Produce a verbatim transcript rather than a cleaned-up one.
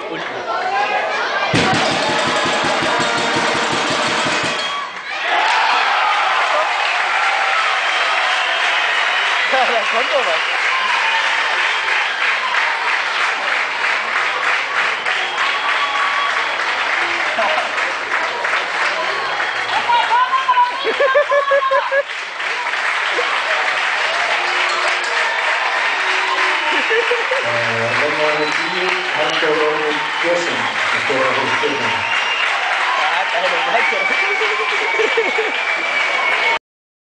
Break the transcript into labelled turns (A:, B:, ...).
A: unten. Ja, da kommt doch was. Er hat eine Wette.